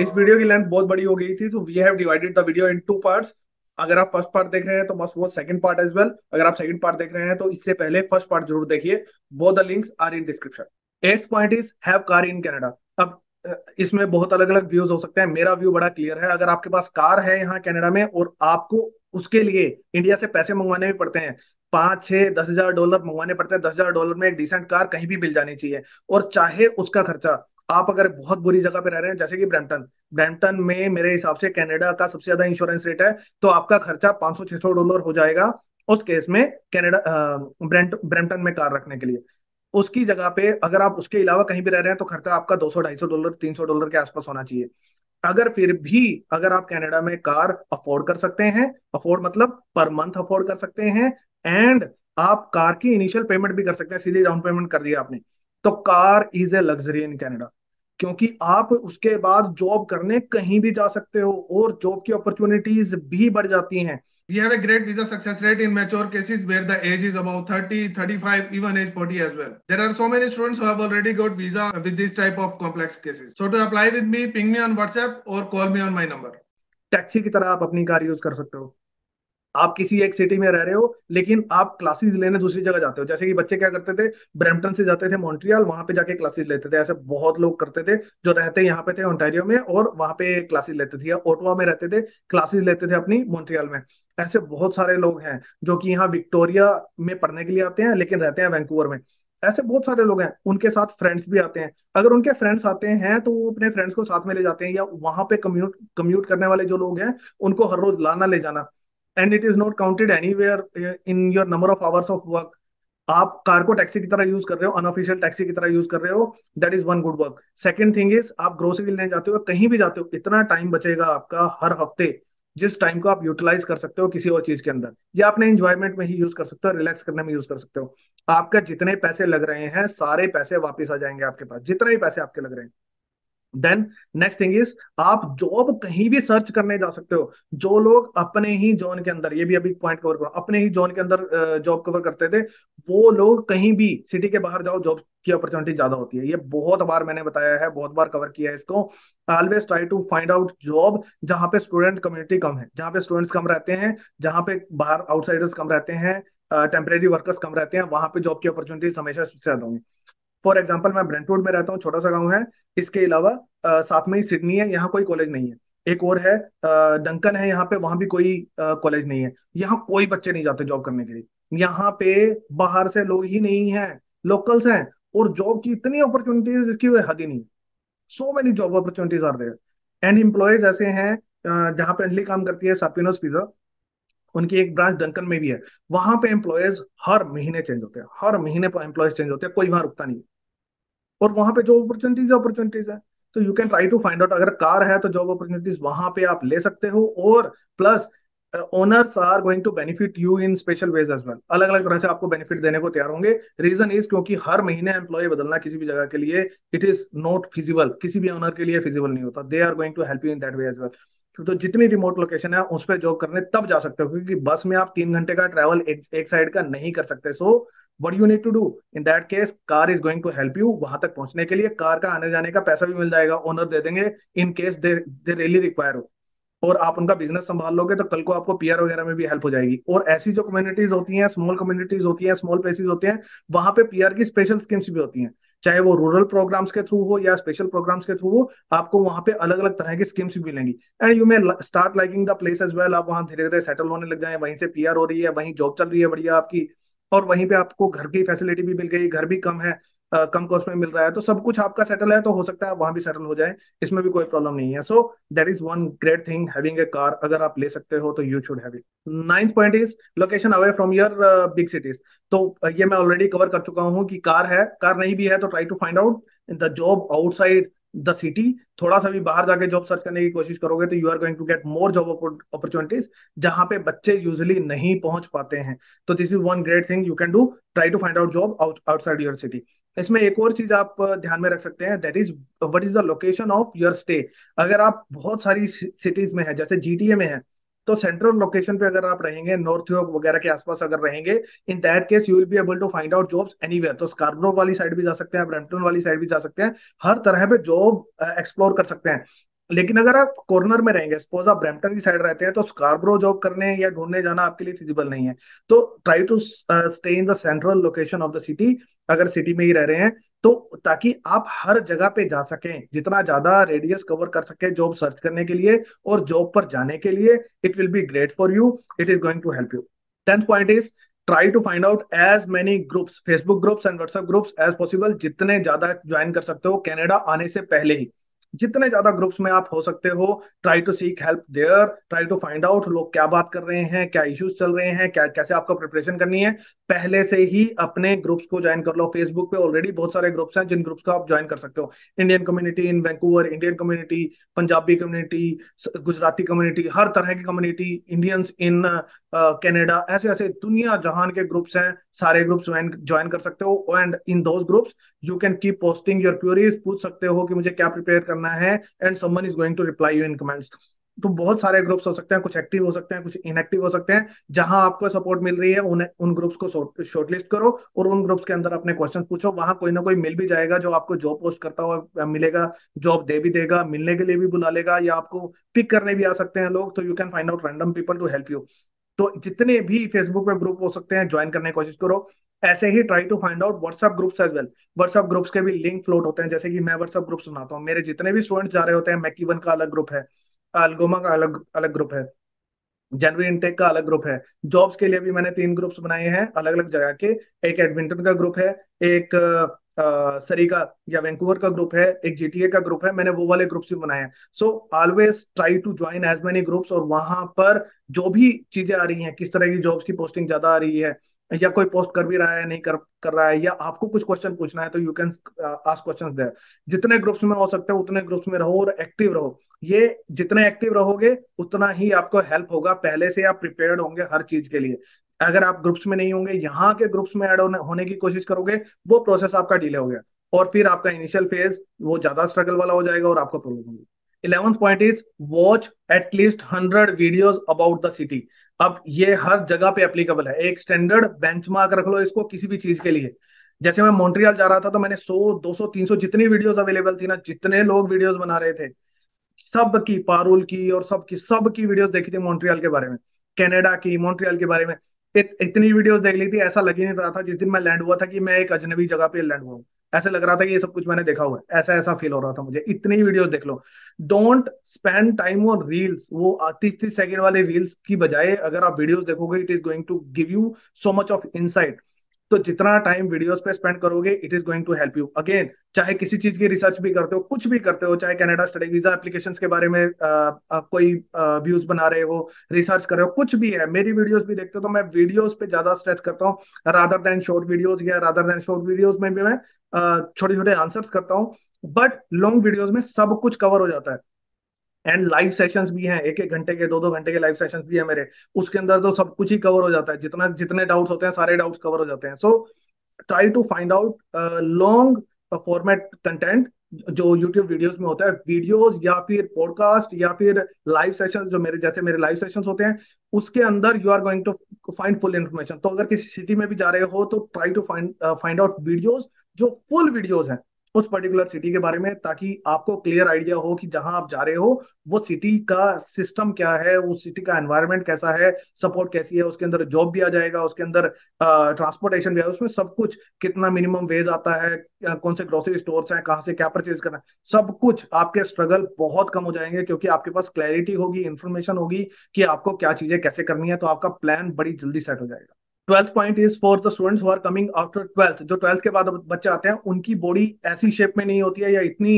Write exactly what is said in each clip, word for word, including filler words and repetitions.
इस वीडियो की लेंथ बहुत बड़ी हो गई थी, तो we have divided the video in two parts. अगर आप फर्स्ट पार्ट देख रहे हैं तो मस्ट वो सेकंड पार्ट एज वेल। अगर आप सेकंड पार्ट देख रहे हैं तो इससे पहले फर्स्ट पार्ट जरूर देखिए। Both the links are in description. Eighth point is have car in Canada. अब अ, इसमें बहुत अलग अलग व्यूज हो सकते हैं। मेरा व्यू बड़ा क्लियर है। अगर आपके पास कार है यहाँ कनाडा में और आपको उसके लिए इंडिया से पैसे मंगवाने भी पड़ते हैं, पांच छह दस हजार डॉलर मंगवाने पड़ते हैं, दस हजार डॉलर में एक डिसेंट कार कहीं भी मिल जानी चाहिए। और चाहे उसका खर्चा, आप अगर बहुत बुरी जगह पे रह रहे हैं जैसे कि ब्रैम्पटन, ब्रैम्पटन में मेरे हिसाब से कनाडा का सबसे ज्यादा इंश्योरेंस रेट है, तो आपका खर्चा पाँच सौ छह सौ डॉलर हो जाएगा उस केस में कनाडा ब्रैम्प ब्रैम्पटन में कार रखने के लिए। उसकी जगह पे अगर आप उसके अलावा कहीं भी रह रहे हैं तो खर्चा आपका दो सौ ढाई सौ डॉलर तीन सौ डॉलर के आसपास होना चाहिए। अगर फिर भी अगर आप कनाडा में कार अफोर्ड कर सकते हैं, अफोर्ड मतलब पर मंथ अफोर्ड कर सकते हैं, एंड आप कार की इनिशियल पेमेंट भी कर सकते हैं, सीधी डाउन पेमेंट कर दिया आपने, तो car is a luxury in Canada. क्योंकि आप उसके बाद जॉब करने कहीं भी जा सकते हो और जॉब की अपॉर्चुनिटीज भी बढ़ जाती हैं। We have a great visa success rate in mature cases where the age is about thirty, thirty-five, even age forty as well. There are so many students who have already got visa with this type of complex cases. So to apply with me, ping me on WhatsApp or call me on my number. Taxi की तरह आप अपनी car use कर सकते हो। आप किसी एक सिटी में रह रहे हो लेकिन आप क्लासेस लेने दूसरी जगह जाते हो, जैसे कि बच्चे क्या करते थे, ब्रैम्पटन से जाते थे मॉन्ट्रियल, वहां पे जाके क्लासेस लेते थे। ऐसे बहुत लोग करते थे जो रहते यहाँ पे थे ओंटारियो में और वहां पे क्लासेस लेते थे, या ओटावा में रहते थे क्लासेस लेते थे अपनी मॉन्ट्रियल में। ऐसे बहुत सारे लोग हैं जो कि यहाँ विक्टोरिया में पढ़ने के लिए आते हैं लेकिन रहते हैं वैंकूवर में। ऐसे बहुत सारे लोग हैं, उनके साथ फ्रेंड्स भी आते हैं। अगर उनके फ्रेंड्स आते हैं तो वो अपने फ्रेंड्स को साथ में ले जाते हैं, या वहां पे कम्यूट कम्यूट करने वाले जो लोग हैं उनको हर रोज लाना ले जाना, and it is not counted anywhere in your number of hours of work. आप कार को टैक्सी की तरह यूज कर रहे हो, अनऑफिशियल टैक्सी की तरह यूज कर रहे हो, that is one good work. Second thing is आप ग्रोसरी लेने जाते हो, कहीं भी जाते हो, इतना टाइम बचेगा आपका हर हफ्ते, जिस टाइम को आप यूटिलाइज कर सकते हो किसी और चीज के अंदर, या अपने इंजॉयमेंट में ही यूज कर सकते हो, रिलैक्स करने में यूज कर सकते हो। आपका जितने पैसे लग रहे हैं सारे पैसे वापस आ जाएंगे आपके पास, जितने भी पैसे आपके लग रहे हैं। देन नेक्स्ट थिंग इज आप जॉब कहीं भी सर्च करने जा सकते हो। जो लोग अपने ही जोन के अंदर, ये भी अभी पॉइंट कवर करो, अपने ही जोन के अंदर जॉब कवर करते थे, वो लोग कहीं भी सिटी के बाहर जाओ, जॉब की अपॉर्चुनिटी ज्यादा होती है। ये बहुत बार मैंने बताया है, बहुत बार कवर किया है इसको। Always try to find out job जहां पे स्टूडेंट कम्युनिटी कम है, जहां पे स्टूडेंट्स कम रहते हैं, जहां पे बाहर आउटसाइडर्स कम रहते हैं, टेम्परेरी वर्कर्स कम रहते हैं, वहां पे जॉब की अपॉर्चुनिटीज हमेशा सबसे ज्यादा होंगी। फॉर एग्जाम्पल मैं ब्रेंटवुड में रहता हूँ, छोटा सा गांव है। इसके अलावा अ, साथ में ही सिडनी है, यहाँ कोई कॉलेज नहीं है। एक और है डंकन है यहाँ पे, वहां भी कोई कॉलेज नहीं है। यहाँ कोई बच्चे नहीं जाते जॉब करने के लिए। यहाँ पे बाहर से लोग ही नहीं हैं, लोकल्स हैं। और जॉब की इतनी अपॉर्चुनिटीज जिसकी कोई हद ही नहीं। So many job opportunities are there. And employees ऐसे हैं, अ, जहाँ पे अंजलि काम करती है सापिनोज पिज्जा, उनकी एक ब्रांच डंकन में भी है। वहां पे एम्प्लॉयज हर महीने चेंज होते हैं, हर महीने पर एम्प्लॉयज चेंज होते हैं, कोई वहां रुकता नहीं। और वहां पे जॉब अपॉर्चुनिटीज अपॉर्चुनिटीज है। तो you can try to find out, अगर कार है तो जॉब अपॉर्चुनिटीज वहां पे आप ले सकते हो। और plus owners are going to benefit you in special ways as well, अलग अलग तरह से आपको बेनिफिट देने को तैयार होंगे। रीजन इज क्योंकि हर महीने एम्प्लॉय बदलना किसी भी जगह के लिए इट इज नॉट फिजिबल, किसी भी ओनर के लिए फिजिबल नहीं होता। They are going to help you in that way as well. तो जितनी रिमोट लोकेशन है उस पर जॉब करने तब जा सकते हो, क्योंकि बस में आप तीन घंटे का ट्रैवल एक, एक साइड का नहीं कर सकते। So what you need to do in that case, car is going to help you वहां तक पहुंचने के लिए। कार का आने जाने का पैसा भी मिल जाएगा, ओनर दे देंगे in case they they really require हो। और आप उनका बिजनेस संभाल लोगे तो कल को आपको पीआर वगैरह में भी हेल्प हो जाएगी। और ऐसी जो कम्युनिटीज होती हैं, स्मॉल कम्युनिटीज होती हैं, स्मॉल प्लेसेस होते हैं, वहां पे पीआर की स्पेशल स्कीम्स भी होती हैं। चाहे वो रूरल प्रोग्राम्स के थ्रू हो या स्पेशल प्रोग्राम्स के थ्रू हो, आपको वहां पे अलग अलग तरह की स्कीम्स भी मिलेंगी। And you may start liking the place as well. आप वहां धीरे धीरे सेटल होने लग जाए, वहीं से पीआर हो रही है, वहीं जॉब चल रही है बढ़िया आपकी, और वहीं पे आपको घर की फैसिलिटी भी मिल गई, घर भी कम है, अ, कम कॉस्ट में मिल रहा है, तो सब कुछ आपका सेटल है, तो हो सकता है वहां भी सेटल हो जाए। इसमें भी कोई प्रॉब्लम नहीं है। So that is one great thing having a car. अगर आप ले सकते हो तो you should have it. Ninth point is location away from your big cities. तो अ, ये मैं ऑलरेडी कवर कर चुका हूँ कि कार है, कार नहीं भी है तो try to find out the job outside the city. थोड़ा सा भी बाहर जाके जॉब सर्च करने की कोशिश करोगे तो you are going to get more job opportunities, जहां पे बच्चे यूजुअली नहीं पहुंच पाते हैं। तो this is one great thing you can do, try to find out job outside your city. इसमें एक और चीज आप अ, ध्यान में रख सकते हैं, that is what is the location of your stay. अगर आप बहुत सारी सिटीज में है, जैसे जीटीए में है, तो सेंट्रल लोकेशन पे अगर आप रहेंगे, नॉर्थ योग वगैरह के आसपास अगर रहेंगे, in that case you will be able to find out jobs anywhere. तो स्कार्बरो वाली साइड भी जा सकते हैं, ब्रैम्पटन वाली साइड भी जा सकते हैं, हर तरह पे जॉब एक्सप्लोर कर सकते हैं। लेकिन अगर आप कॉर्नर में रहेंगे, सपोज आप ब्रैम्पटन की साइड रहते हैं, तो स्कारब्रो जॉब करने या ढूंढने जाना आपके लिए फिजिबल नहीं है। तो try to stay in the central location of the city, अगर सिटी में ही रह रहे हैं तो, ताकि आप हर जगह पे जा सकें, जितना ज्यादा रेडियस कवर कर सके जॉब सर्च करने के लिए और जॉब पर जाने के लिए। It will be great for you, it is going to help you. Tenth point is try to find out as many groups, Facebook groups and WhatsApp groups as possible, जितने ज्यादा ज्वाइन कर सकते हो Canada आने से पहले ही। जितने ज्यादा ग्रुप्स में आप हो सकते हो, try to seek help there, try to find out लोग क्या बात कर रहे हैं, क्या इश्यूज चल रहे हैं, क्या कैसे आपको प्रिपरेशन करनी है। पहले से ही अपने ग्रुप्स को ज्वाइन कर लो। फेसबुक पे ऑलरेडी बहुत सारे ग्रुप्स हैं जिन ग्रुप्स को आप ज्वाइन कर सकते हो। Indian community in Vancouver, Indian community, Punjabi community, Gujarati community, हर तरह की कम्युनिटी, इंडियंस इन कनाडा, ऐसे ऐसे दुनिया जहान के ग्रुप्स हैं, सारे ग्रुप्स ज्वाइन ज्वाइन कर सकते हो। And in those groups you can keep posting your queries, पूछ सकते हो कि मुझे क्या प्रिपेयर करना है, and someone is going to reply you in comments. तो बहुत सारे ग्रुप्स हो सकते हैं, कुछ एक्टिव हो सकते हैं, कुछ इनएक्टिव हो सकते हैं। जहां आपको सपोर्ट मिल रही है उन उन ग्रुप्स को शॉर्टलिस्ट करो और उन ग्रुप्स के अंदर अपने क्वेश्चन पूछो। वहां कोई ना कोई मिल भी जाएगा जो आपको जॉब पोस्ट करता हुआ मिलेगा, जॉब दे भी देगा, मिलने के लिए भी बुला लेगा, या आपको पिक करने भी आ सकते हैं लोग। तो you can find out random people to help you. तो जितने भी फेसबुक पे ग्रुप हो सकते हैं ज्वाइन करने की कोशिश करो। ऐसे ही try to find out WhatsApp groups as well. WhatsApp groups के भी लिंक फ्लोट होते हैं, जैसे कि मैं व्हाट्सएप ग्रुप सुनाता हूँ, मेरे जितने भी स्टूडेंट्स जा रहे होते हैं, मैकीवन का अलग ग्रुप है, अल्गोमा का अलग अलग ग्रुप है, जनवरी इनटेक का अलग ग्रुप है। जॉब्स के लिए भी मैंने तीन ग्रुप्स बनाए हैं अलग अलग जगह के। एक एडमिंटन का ग्रुप है, एक अ, सरी का या वैंकूवर का ग्रुप है, एक जीटीए का ग्रुप है। मैंने वो वाले ग्रुप्स भी बनाए हैं। So always try to join as many groups, और वहां पर जो भी चीजें आ रही हैं, किस तरह की जॉब्स की पोस्टिंग ज्यादा आ रही है, या कोई पोस्ट कर भी रहा है नहीं कर कर रहा है, या आपको कुछ क्वेश्चन पूछना है, तो you can ask questions there. जितने ग्रुप्स में हो सकते हो उतने ग्रुप्स में रहो और एक्टिव रहो। ये जितने एक्टिव रहोगे उतना ही आपको हेल्प होगा, पहले से आप प्रिपेयर्ड होंगे हर चीज के लिए। अगर आप ग्रुप्स में नहीं होंगे, यहाँ के ग्रुप्स में ऐड होने, होने की कोशिश करोगे, वो प्रोसेस आपका डिले हो गया, और फिर आपका इनिशियल फेज वो ज्यादा स्ट्रगल वाला हो जाएगा और आपको प्रॉब्लम होगी। Eleventh point is watch at least hundred videos about the city. अब ये हर जगह पे एप्लीकेबल है, एक स्टैंडर्ड बेंचमार्क रख लो इसको किसी भी चीज के लिए। जैसे मैं मॉन्ट्रियल जा रहा था तो मैंने सौ दो सौ तीन सौ जितनी वीडियोस अवेलेबल थी ना, जितने लोग वीडियोस बना रहे थे, सब की, पारुल की और सब की सब की वीडियोस देखी थी मॉन्ट्रियल के बारे में, कनाडा की, मॉन्ट्रियल के बारे में। इत, इतनी वीडियोस देख ली थी, ऐसा लग ही नहीं रहा था जिस दिन मैं लैंड हुआ था कि मैं एक अजनबी जगह पे लैंड हुआ हूँ। ऐसे लग रहा था कि ये सब कुछ मैंने देखा हुआ है, ऐसा ऐसा फील हो रहा था मुझे। इतनी वीडियोस देख लो। Don't spend time on reels. वो तीस तीस सेकंड वाले रील्स की बजाय अगर आप वीडियोस देखोगे, it is going to give you so much of insight. तो जितना टाइम वीडियोस पे स्पेंड करोगे, it is going to help you. Again, चाहे किसी चीज की रिसर्च भी करते हो, कुछ भी करते हो, चाहे कनाडा स्टडी वीजा एप्लीकेशंस के बारे में आ, आ, कोई व्यूज बना रहे हो, रिसर्च कर रहे हो, कुछ भी है, मेरी वीडियोस भी देखते हो, तो मैं वीडियोस पे ज्यादा स्ट्रेच करता हूँ रादर देन शॉर्ट वीडियोस। या रादर देन शॉर्ट वीडियोस में भी मैं छोटे छोटे आंसर्स करता हूँ, बट लॉन्ग वीडियोस में सब कुछ कवर हो जाता है। एंड लाइव सेशंस भी हैं, एक एक घंटे के, दो दो घंटे के लाइव सेशंस भी है मेरे। उसके अंदर तो सब कुछ ही कवर हो जाता है, जितना जितने डाउट्स होते हैं सारे डाउट्स कवर हो जाते हैं। So try to find out long format content जो यूट्यूब वीडियोस में होता है, वीडियोस या फिर पॉडकास्ट या फिर लाइव सेशंस, जो मेरे जैसे मेरे लाइव सेशंस होते हैं, उसके अंदर you are going to find full information. तो अगर किसी सिटी में भी जा रहे हो तो try to find find out videos जो फुल वीडियोस हैं उस पर्टिकुलर सिटी के बारे में, ताकि आपको क्लियर आइडिया हो कि जहां आप जा रहे हो वो सिटी का सिस्टम क्या है, उस सिटी का एनवायरनमेंट कैसा है, सपोर्ट कैसी है, उसके अंदर जॉब भी आ जाएगा, उसके अंदर ट्रांसपोर्टेशन भी है, उसमें सब कुछ, कितना मिनिमम वेज आता है, अ, कौन से ग्रोसरी स्टोर्स हैं, कहाँ से क्या परचेज करना है, सब कुछ। आपके स्ट्रगल बहुत कम हो जाएंगे क्योंकि आपके पास क्लैरिटी होगी, इंफॉर्मेशन होगी कि आपको क्या चीजें कैसे करनी है, तो आपका प्लान बड़ी जल्दी सेट हो जाएगा। Twelfth point is for the students who are coming after twelfth. जो ट्वेल्थ के बाद बच्चे आते हैं उनकी बॉडी ऐसी शेप में नहीं होती है, या इतनी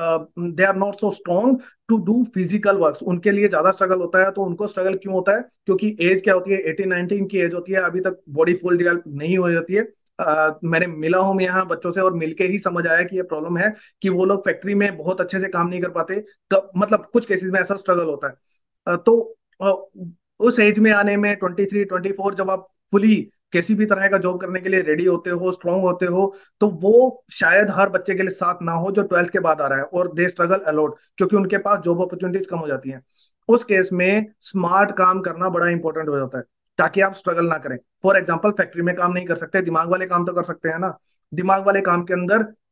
they are not so strong to do physical works. उनके लिए ज्यादा स्ट्रगल होता है। तो उनको स्ट्रगल क्यों होता है? क्योंकि एज क्या होती है, एटीन नाइनटीन की एज होती है, अभी तक बॉडी फुल डेवलप नहीं हो जाती है। Uh, मैंने मिला हूं यहाँ बच्चों से और मिलके ही समझ आया कि ये प्रॉब्लम है कि वो लोग फैक्ट्री में बहुत अच्छे से काम नहीं कर पाते। क- मतलब कुछ केसेस में ऐसा स्ट्रगल होता है। uh, तो uh, उस एज में आने में ट्वेंटी थ्री ट्वेंटी फोर, जब आप फुली किसी भी तरह का जॉब करने के लिए रेडी होते हो, स्ट्रांग होते हो, तो वो शायद हर बच्चे के लिए साथ ना हो जो ट्वेल्थ के बाद आ रहा है और दे स्ट्रगल अलॉट, क्योंकि उनके पास जॉब अपॉर्चुनिटीज कम हो जाती हैं। उस केस में स्मार्ट काम करना बड़ा इंपॉर्टेंट हो जाता है, ताकि आप स्ट्रगल ना करें। फॉर एग्जाम्पल, फैक्ट्री में काम नहीं कर सकते, दिमाग वाले काम तो कर सकते हैं ना। दिमाग वाले काम के अंदर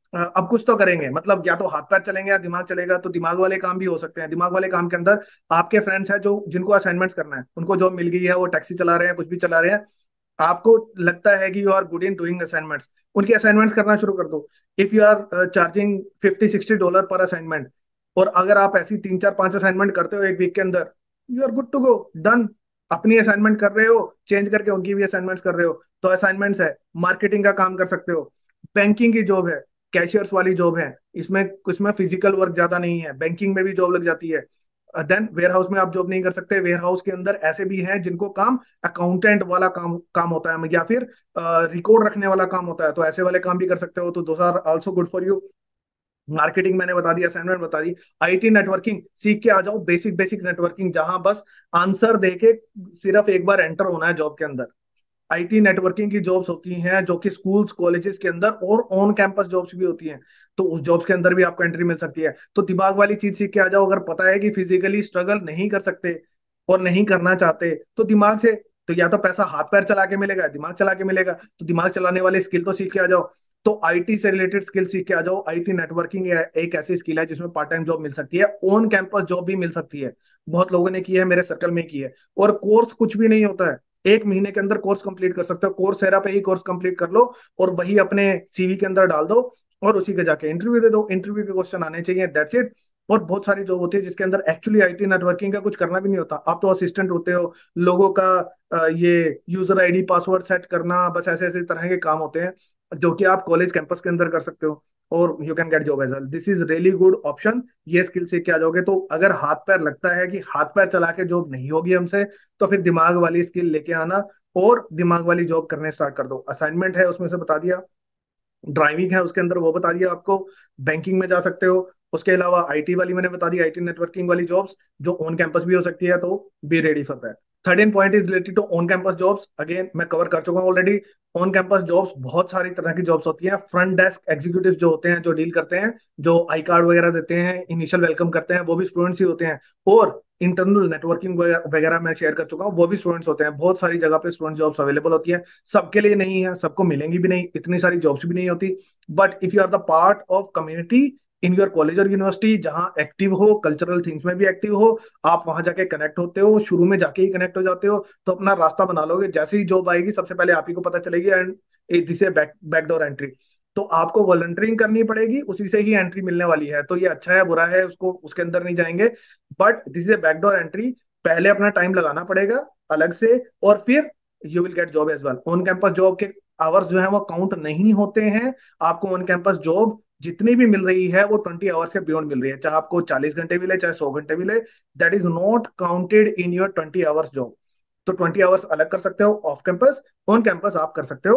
अ, अब कुछ तो करेंगे, मतलब या तो हाथ पैर चलेंगे या दिमाग चलेगा। तो दिमाग वाले काम भी हो सकते हैं। दिमाग वाले काम के अंदर आपके फ्रेंड्स हैं जो जिनको असाइनमेंट्स करना है, उनको जॉब मिल गई है, वो टैक्सी चला रहे हैं, कुछ भी चला रहे हैं, आपको लगता है कि you are good in doing assignments, उनके असाइनमेंट्स करना शुरू कर दो। If you are charging fifty sixty dollar per assignment, और अगर आप ऐसी तीन चार पांच असाइनमेंट करते हो एक वीक के अंदर, you are good to go, done. अपनी असाइनमेंट कर रहे हो, चेंज करके उनकी भी असाइनमेंट्स कर रहे हो, तो असाइनमेंट्स है। मार्केटिंग का काम कर सकते हो, बैंकिंग की जॉब है, कैशियर्स वाली जॉब है, इसमें कुछ में फिजिकल वर्क ज्यादा नहीं है, बैंकिंग में भी जॉब लग जाती है। देन वेयर हाउस में आप जॉब नहीं कर सकते, वेयर हाउस के अंदर ऐसे भी हैं जिनको काम अकाउंटेंट वाला काम काम होता है, या फिर रिकॉर्ड रखने वाला काम होता है, तो ऐसे वाले काम भी कर सकते हो, तो those are also good for you. Marketing मैंने बता दिया, असाइनमेंट बता दी। आईटी नेटवर्किंग सीख के आ जाओ, बेसिक बेसिक नेटवर्किंग, जहां बस आंसर देके सिर्फ एक बार एंटर होना है जॉब के अंदर। आईटी नेटवर्किंग की जॉब्स होती हैं जो कि स्कूल्स कॉलेजेस के अंदर और ऑन कैंपस जॉब्स भी होती हैं, तो उस जॉब्स के अंदर भी आपको एंट्री मिल सकती है। तो दिमाग वाली चीज सीख के आ जाओ। अगर पता है कि फिजिकली स्ट्रगल नहीं कर सकते और नहीं करना चाहते, तो दिमाग से, तो या तो पैसा हाथ पैर चला के मिलेगा, दिमाग चला के मिलेगा, तो दिमाग चलाने वाले स्किल तो सीख के आ जाओ। तो आईटी से रिलेटेड स्किल सीख के आ जाओ। आईटी नेटवर्किंग एक ऐसी स्किल है जिसमें पार्ट टाइम जॉब मिल सकती है, ऑन कैंपस जॉब भी मिल सकती है। बहुत लोगों ने की है, मेरे सर्कल में की है। और कोर्स कुछ भी नहीं होता है, एक महीने के अंदर कोर्स कंप्लीट कर सकते हो। कोर्स सेरा पे ही कोर्स कंप्लीट कर लो और वही अपने सीवी के अंदर डाल दो, और उसी के जाके इंटरव्यू दे दो। इंटरव्यू के क्वेश्चन आने चाहिए, दैट्स इट। और बहुत सारी जॉब होती है जिसके अंदर एक्चुअली आईटी नेटवर्किंग का कुछ करना भी नहीं होता, आप तो असिस्टेंट होते हो। लोगों का अ, ये यूजर आईडी पासवर्ड सेट करना, बस ऐसे ऐसे तरह के काम होते हैं जो कि आप कॉलेज कैंपस के अंदर कर सकते हो, और you can get job as well. This is really good option. ये स्किल सीख के आ जाओगे, तो अगर हाथ पैर लगता है कि हाथ पैर चला के जॉब नहीं होगी हमसे, तो फिर दिमाग वाली स्किल लेके आना और दिमाग वाली जॉब करने स्टार्ट कर दो। असाइनमेंट है उसमें से बता दिया, ड्राइविंग है उसके अंदर वो बता दिया आपको, बैंकिंग में जा सकते हो। उसके अलावा आईटी वाली मैंने बता दी, आईटी नेटवर्किंग वाली जॉब्स जो ऑन कैंपस भी हो सकती है, तो be ready for that. Thirteenth point is related to on campus jobs, again मैं कवर कर चुका हूँ ऑलरेडी। ऑन कैंपस जॉब्स बहुत सारी तरह की जॉब्स होती हैं। फ्रंट डेस्क एग्जीक्यूटिव जो होते हैं, जो डील करते हैं, जो आई कार्ड वगैरह देते हैं, इनिशियल वेलकम करते हैं, वो भी स्टूडेंट्स ही होते हैं। और इंटरनल नेटवर्किंग वगैरह मैं शेयर कर चुका हूँ, वो भी स्टूडेंट्स होते हैं। बहुत सारी जगह पे स्टूडेंट जॉब्स अवेलेबल होती है, सबके लिए नहीं है, सबको मिलेंगी भी नहीं, इतनी सारी जॉब्स भी नहीं होती। But if you are the part of community in your college और यूनिवर्सिटी, जहां एक्टिव हो, कल्चरल थिंग्स में भी एक्टिव हो, आप वहां जाके कनेक्ट होते हो, शुरू में जाके ही कनेक्ट हो जाते हो, तो अपना रास्ता बना लोगे। जैसे ही जॉब आएगी सबसे पहले आप ही को पता चलेगी, and this back backdoor entry. तो आपको वॉलंटियरिंग करनी पड़ेगी, उसी से ही एंट्री मिलने वाली है। तो ये अच्छा है बुरा है उसको उसके अंदर नहीं जाएंगे, but this is a backdoor entry. पहले अपना टाइम लगाना पड़ेगा अलग से, और फिर you will get job as well. On campus job के आवर्स जो है वो काउंट नहीं होते हैं। आपको ऑन कैंपस जॉब जितनी भी मिल रही है वो ट्वेंटी आवर्स के बियॉन्ड मिल रही है, चाहे आपको चालीस घंटे मिले चाहे सौ घंटे मिले, that is not counted in your twenty hours job. तो ट्वेंटी आवर्स अलग कर सकते हो ऑफ कैंपस, ऑन कैंपस आप कर सकते हो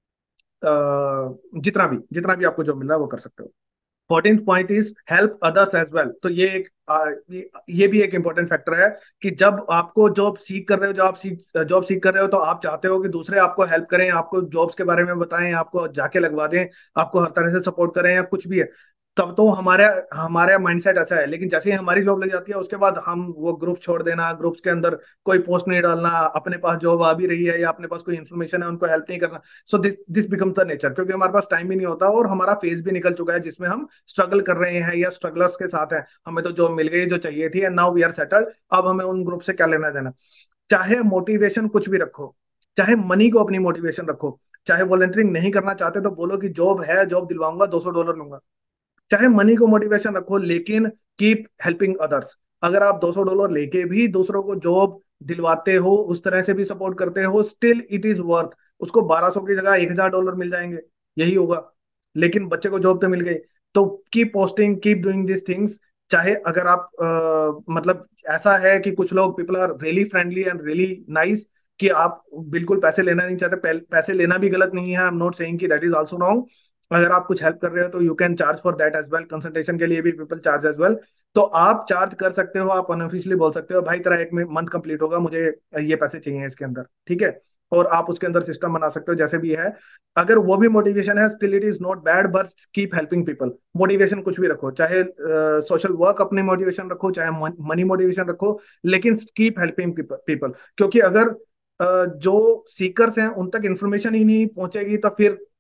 अ, जितना भी जितना भी आपको जॉब मिल रहा है वो कर सकते हो। Fourteenth point is help others as well. तो ये एक आ, ये, ये भी एक इंपॉर्टेंट फैक्टर है कि जब आपको जॉब सीख कर रहे हो, जब आप सीख जॉब सीख कर रहे हो, तो आप चाहते हो कि दूसरे आपको हेल्प करें, आपको जॉब्स के बारे में बताएं, आपको जाके लगवा दें, आपको हर तरह से सपोर्ट करें या कुछ भी है। तब तो हमारे हमारा माइंडसेट ऐसा है। लेकिन जैसे ही हमारी जॉब लग जाती है उसके बाद हम वो ग्रुप छोड़ देना, ग्रुप्स के अंदर कोई पोस्ट नहीं डालना, अपने पास जॉब आ भी रही है या अपने पास कोई इन्फॉर्मेशन है उनको हेल्प नहीं करना। So this this becomes the nature, क्योंकि हमारे पास टाइम भी नहीं होता और हमारा फेज भी निकल चुका है जिसमें हम स्ट्रगल कर रहे हैं या स्ट्रगलर्स के साथ हैं। हमें तो जॉब मिल गई जो चाहिए थी, and now we are settled. अब हमें उन ग्रुप से क्या लेना देना। चाहे मोटिवेशन कुछ भी रखो, चाहे मनी को अपनी मोटिवेशन रखो, चाहे वॉलंटियरिंग नहीं करना चाहते तो बोलो कि जॉब है, जॉब दिलवाऊंगा, दो सौ डॉलर लूंगा। चाहे मनी को मोटिवेशन रखो, लेकिन कीप हेल्पिंग अदर्स। अगर आप दो सौ डॉलर लेके भी दूसरों को जॉब दिलवाते हो, उस तरह से भी सपोर्ट करते हो, स्टिल इट इज वर्थ। उसको बारह सौ की जगह एक हजार डॉलर मिल जाएंगे, यही होगा, लेकिन बच्चे को जॉब तो मिल गई। तो keep posting, keep doing this things. चाहे अगर आप अ, मतलब ऐसा है कि कुछ लोग, people are really friendly and really nice, कि आप बिल्कुल पैसे लेना नहीं चाहते। पै- पैसे लेना भी गलत नहीं है, आई एम नॉट सेइंग कि दैट इज आल्सो रॉन्ग। अगर आप कुछ हेल्प कर रहे हो तो you can charge for that as well. Consultation के लिए भी पीपल चार्ज एज वेल। तो आप चार्ज कर सकते हो, आप अनऑफिशियली बोल सकते हो भाई तेरा एक मंथ कंप्लीट होगा, मुझे ये पैसे चाहिए इसके अंदर, ठीक है। और आप उसके अंदर सिस्टम बना सकते हो जैसे भी है। अगर वो भी मोटिवेशन है, still it is not bad, but keep helping people. Motivation कुछ भी रखो, चाहे सोशल वर्क अपनी मोटिवेशन रखो, चाहे मनी मोटिवेशन रखो, लेकिन कीप हेल्पिंग पीपल। क्योंकि अगर अ, जो सीकर्स हैं उन तक इंफॉर्मेशन ही नहीं पहुंचेगी, तो फिर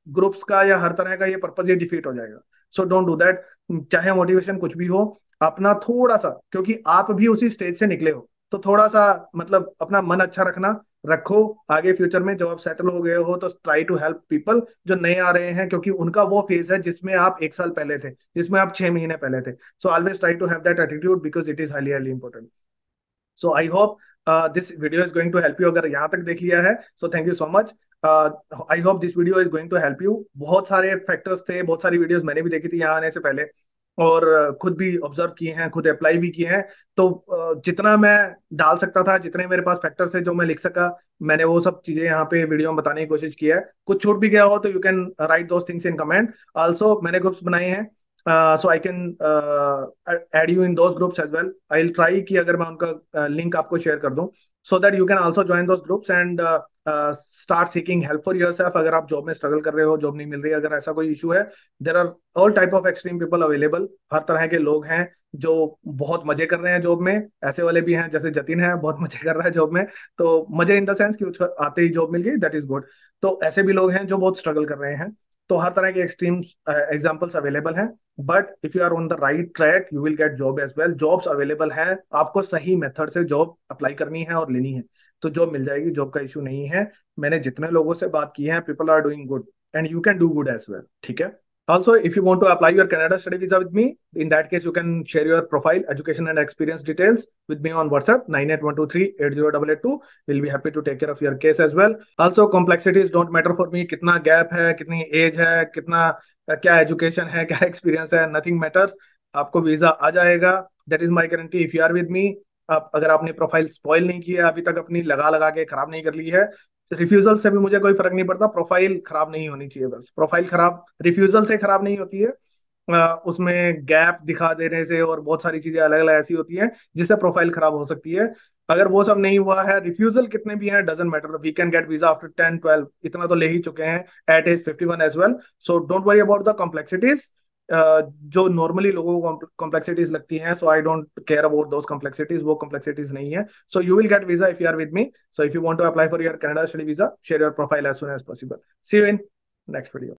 ग्रुप्स का या हर तरह का ये पर्पज ये डिफीट हो जाएगा। So don't do that. चाहे मोटिवेशन कुछ भी हो, अपना थोड़ा सा, क्योंकि आप भी उसी स्टेज से निकले हो, तो थोड़ा सा मतलब अपना मन अच्छा रखना, रखो। आगे फ्यूचर में जब आप सेटल हो गए हो तो ट्राई टू हेल्प पीपल जो नए आ रहे हैं, क्योंकि उनका वो फेज है जिसमें आप एक साल पहले थे, जिसमें आप छह महीने पहले थे। So always try to have that attitude because it is highly highly important. So I hope this video is going to help you. अगर यहाँ तक देख लिया है so thank you so much. I hope this video is going to help you. बहुत सारे factors थे, बहुत सारी वीडियोस मैंने भी देखी थी यहाँ आने से पहले, और uh, खुद भी ऑब्जर्व किए हैं, खुद अप्लाई भी किए हैं। तो uh, जितना मैं डाल सकता था, जितने मेरे पास फैक्टर्स थे जो मैं लिख सका, मैंने वो सब चीजें यहाँ पे वीडियो में बताने की कोशिश की है। कुछ छूट भी गया हो तो you can write those things in comment. Also मैंने ग्रुप्स बनाए हैं, so I can add you in those groups as well. I will try कि अगर मैं उनका लिंक आपको शेयर कर दूं, so that you can also join those groups and start seeking help for yourself. अगर आप जॉब में स्ट्रगल कर रहे हो, जॉब नहीं मिल रही है, अगर ऐसा कोई इशू है, there are all type of extreme people available. हर तरह के लोग हैं जो बहुत मजे कर रहे हैं जॉब में, ऐसे वाले भी हैं जैसे जतिन है, बहुत मजे कर रहा है जॉब में। तो मजे इन द सेंस कि उसको आते ही जॉब मिल गई, दैट इज गुड। तो ऐसे भी लोग हैं जो बहुत स्ट्रगल कर रहे हैं। तो हर तरह के एक्सट्रीम एग्जाम्पल्स अवेलेबल हैं। But if you are on the right track you will get job as well. Jobs available हैं, आपको सही मेथड से जॉब अप्लाई करनी है और लेनी है तो जॉब मिल जाएगी, जॉब का इशू नहीं है। मैंने जितने लोगों से बात की है, people are doing good and you can do good as well, ठीक है। Also, if you want to apply your Canada study visa with me, in that case, you can share your profile, education, and experience details with me on WhatsApp nine eight one two three eight zero eight eight two. We'll be happy to take care of your case as well. Also, complexities don't matter for me. कितना gap है, कितनी age है, कितना क्या education है, क्या experience है, nothing matters. आपको वीजा आ जाएगा, that is my guarantee. If you are with me, आप अगर आपने प्रोफाइल स्पॉइल नहीं किया अभी तक, अपनी लगा लगा के खराब नहीं कर ली है, रिफ्यूजल से भी मुझे कोई फर्क नहीं पड़ता। प्रोफाइल खराब नहीं होनी चाहिए, बस प्रोफाइल खराब रिफ्यूजल से खराब नहीं होती है, आ, उसमें गैप दिखा देने से और बहुत सारी चीजें अलग अलग ऐसी होती हैं जिससे प्रोफाइल खराब हो सकती है। अगर वो सब नहीं हुआ है, रिफ्यूजल कितने भी हैं doesn't matter, we can get visa after ten twelve, इतना तो ले ही चुके हैं at age fifty one as well. So don't worry about the complexities जो नॉर्मली लोगों को कॉम्प्लेक्सिटीज लगती हैं। So I don't care about those complexities, वो कॉम्प्लेक्सिटीज नहीं है। So you will get visa if you are with me. So if you want to apply for your Canada study visa, share your profile as soon as possible. See you in next video.